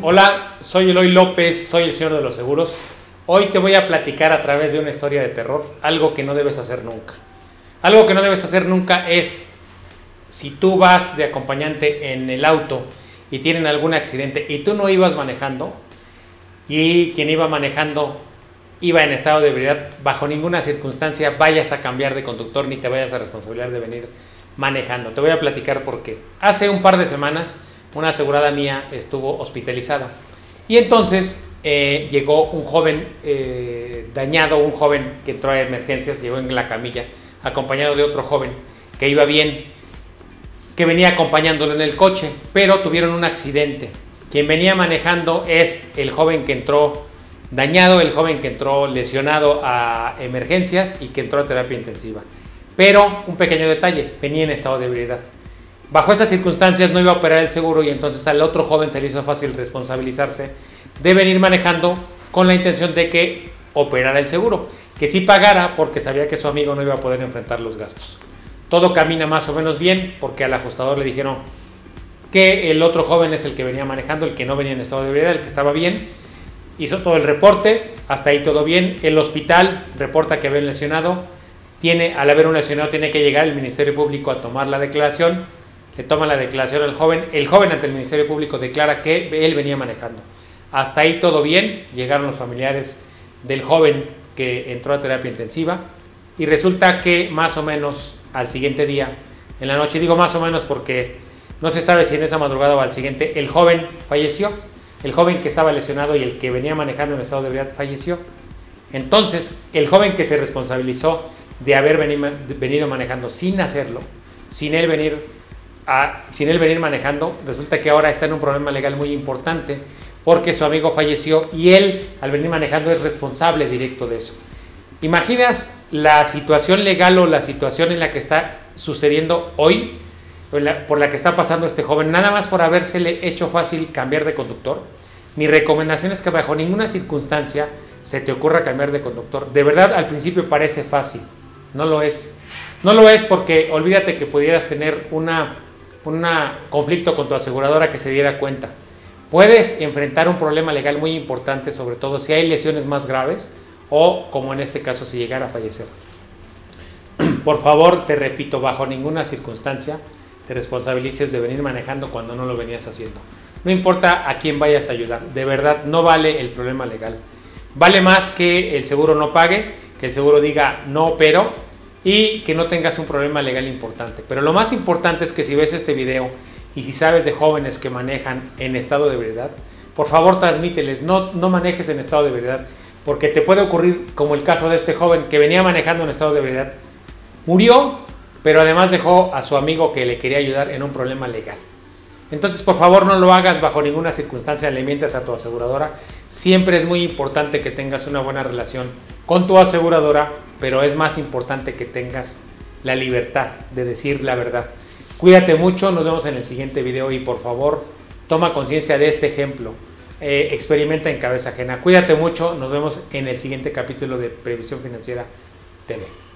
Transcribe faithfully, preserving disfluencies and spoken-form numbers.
Hola, soy Eloy López, soy el señor de los seguros. Hoy te voy a platicar a través de una historia de terror, algo que no debes hacer nunca. Algo que no debes hacer nunca es, si tú vas de acompañante en el auto y tienen algún accidente y tú no ibas manejando, y quien iba manejando iba en estado de ebriedad, bajo ninguna circunstancia vayas a cambiar de conductor ni te vayas a responsabilizar de venir manejando. Te voy a platicar por qué. Hace un par de semanas una asegurada mía estuvo hospitalizada y entonces eh, llegó un joven eh, dañado, un joven que entró a emergencias, llegó en la camilla acompañado de otro joven que iba bien, que venía acompañándolo en el coche, pero tuvieron un accidente. Quien venía manejando es el joven que entró dañado, el joven que entró lesionado a emergencias y que entró a terapia intensiva. Pero un pequeño detalle, venía en estado de ebriedad. Bajo esas circunstancias no iba a operar el seguro y entonces al otro joven se le hizo fácil responsabilizarse de venir manejando con la intención de que operara el seguro, que sí pagara porque sabía que su amigo no iba a poder enfrentar los gastos. Todo camina más o menos bien porque al ajustador le dijeron que el otro joven es el que venía manejando, el que no venía en estado de ebriedad, el que estaba bien. Hizo todo el reporte, hasta ahí todo bien. El hospital reporta que había un lesionado. Tiene, al haber un lesionado tiene que llegar el Ministerio Público a tomar la declaración. Le toma la declaración al joven. El joven ante el Ministerio Público declara que él venía manejando. Hasta ahí todo bien. Llegaron los familiares del joven que entró a terapia intensiva. Y resulta que más o menos al siguiente día, en la noche, digo más o menos porque no se sabe si en esa madrugada o al siguiente, el joven falleció. El joven que estaba lesionado y el que venía manejando en estado de ebriedad falleció. Entonces, el joven que se responsabilizó de haber venido manejando sin hacerlo, sin él venir a, sin él venir manejando, resulta que ahora está en un problema legal muy importante porque su amigo falleció y él, al venir manejando, es responsable directo de eso. ¿Imaginas la situación legal o la situación en la que está sucediendo hoy, por la que está pasando este joven, nada más por habérsele hecho fácil cambiar de conductor? Mi recomendación es que bajo ninguna circunstancia se te ocurra cambiar de conductor. De verdad, al principio parece fácil, no lo es. No lo es porque olvídate que pudieras tener una, una conflicto con tu aseguradora que se diera cuenta. Puedes enfrentar un problema legal muy importante, sobre todo si hay lesiones más graves o, como en este caso, si llegara a fallecer. Por favor, te repito, bajo ninguna circunstancia te responsabilices de venir manejando cuando no lo venías haciendo. No importa a quién vayas a ayudar, de verdad no vale el problema legal. Vale más que el seguro no pague, que el seguro diga no pero, y que no tengas un problema legal importante. Pero lo más importante es que si ves este video y si sabes de jóvenes que manejan en estado de ebriedad, por favor transmíteles, no, no manejes en estado de ebriedad, porque te puede ocurrir como el caso de este joven que venía manejando en estado de ebriedad, murió, pero además dejó a su amigo que le quería ayudar en un problema legal. Entonces, por favor, no lo hagas bajo ninguna circunstancia, le mientas a tu aseguradora. Siempre es muy importante que tengas una buena relación con tu aseguradora, pero es más importante que tengas la libertad de decir la verdad. Cuídate mucho, nos vemos en el siguiente video y por favor, toma conciencia de este ejemplo. Eh, experimenta en cabeza ajena. Cuídate mucho, nos vemos en el siguiente capítulo de Previsión Financiera T V.